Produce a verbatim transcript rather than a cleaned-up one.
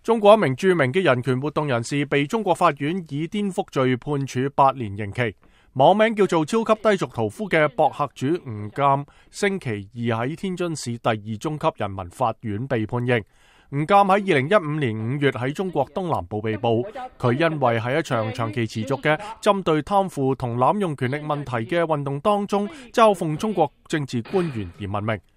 中國一名著名嘅人權活動人士被中國法院以顛覆罪判處八年刑期。網名叫做超級低俗屠夫嘅博客主吳鑑，星期二喺天津市第二中級人民法院被判刑。吳鑑喺二零一五年五月喺中國東南部被捕，佢因為喺一場長期持續嘅針對貪腐同濫用權力問題嘅運動當中嘲諷中國政治官員而聞名。